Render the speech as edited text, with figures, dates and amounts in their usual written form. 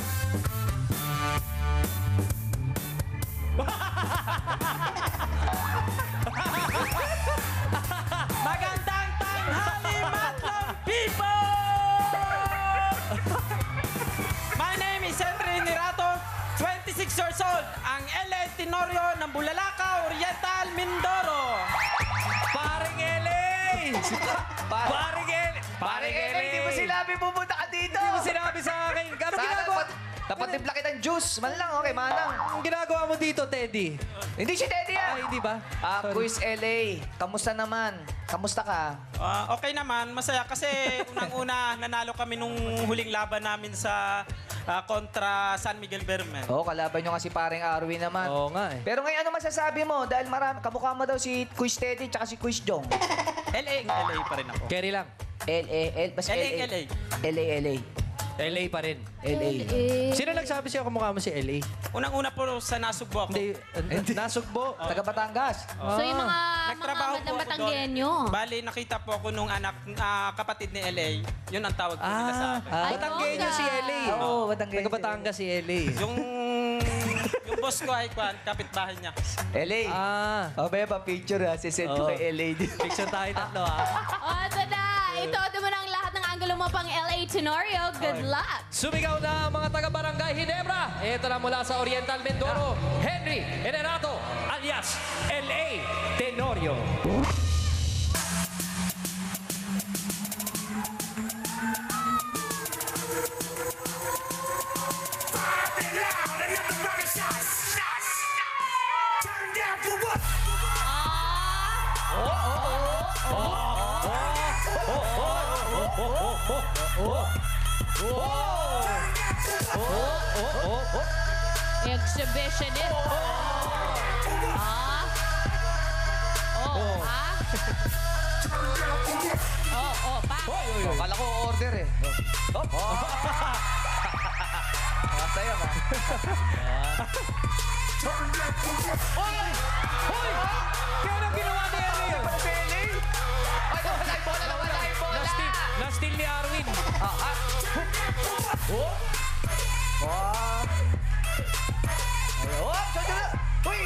Magandang tanghali, Matlong people! My name is Henry Nirato, 26 years old, ang LA Tenorio ng Bulalakaw, Oriental, Mindoro. Paring LA! Paring LA! Paring LA! Hindi mo sinabi pupunta ka dito. Hindi mo sinabi sa akin. Ano ginagawa? Dapat timpla kitang juice. Man lang, okay, manang. Ang ginagawa mo dito, Teddy? Hindi si Teddy Ay, yan. hindi ba? Quiz LA. Kamusta naman? Kamusta ka? Okay naman, masaya kasi unang-una nanalo kami nung huling laban namin sa kontra San Miguel Bermen. Oo, kalaban nyo nga si paring Arwin naman. Oo nga eh. Pero ngayon, ano masasabi mo? Dahil marami, kamukha mo daw si Quiz Teddy tsaka si Quiz Jong. LA pa rin ako. Carry lang. Basta LA. LA. LA pa rin. LA. Sino nagsabi sa'yo kamukha mo si LA? Unang-una po sa nasugbo ako. Hindi. Nasugbo. Taga Batangas. So yung mga Nagtrabaho po magandang ako Batanggenyo. doon. Bali, nakita po ako nung anak, kapatid ni LA. Yun ang tawag po nila sa akin. Batanggenyo si LA. Oo, Batangas. Taga Batangas si LA. Yung boss ko ay kapitbahay niya. LA. O, ba picture ha? Sisend ko Oo. kay LA. Picture tayo tatlo ha. O, ito na. Ito mo na ang lahat ng angulo mo pang LA Tenorio. Good luck. Sumigaw na ang mga taga-barangay Ginebra. Ito na mula sa Oriental Mindoro, Henry Enerato alias LA Tenorio. Exhibitionist. Pa. Kala ko order eh. Masaya ba? Kaya ginawa ni LA yun? Ay, wala yung bola, wala yung bola. Na-steal ni Arwin. Uy!